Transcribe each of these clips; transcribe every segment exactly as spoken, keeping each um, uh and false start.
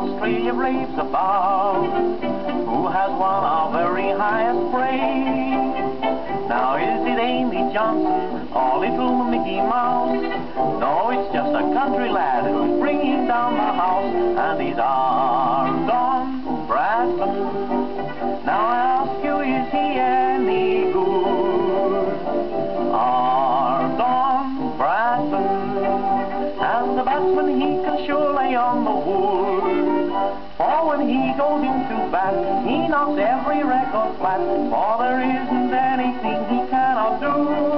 Australia raves about, who has won our very highest praise. Now is it Amy Johnson or little Mickey Mouse? No, it's just a country lad who's bringing down the house, and he's our Don Bradman. Now I ask you, is he any good? Our Don Bradman, as the batsman he can sure lay on the wood. For when he goes into bat, he knocks every record flat, for there isn't anything he cannot do.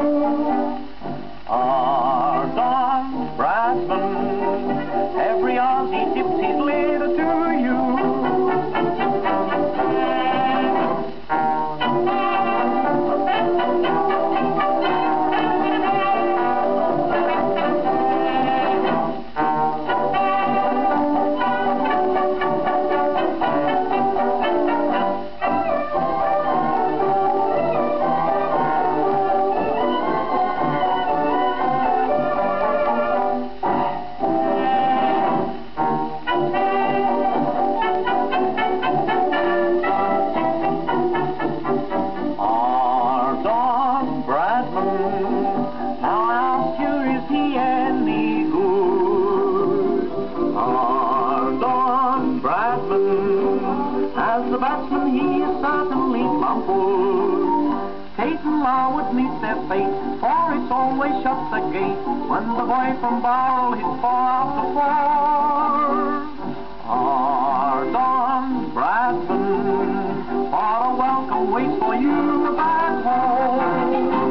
Our Don Bradman, every Aussie tips his lid to you. As the batsman he is certainly plump-wood. Peyton Law would meet their fate, for it's always shut the gate when the boy from Barrel hits four after four. Our Don Bradman, what a welcome waits for you back home.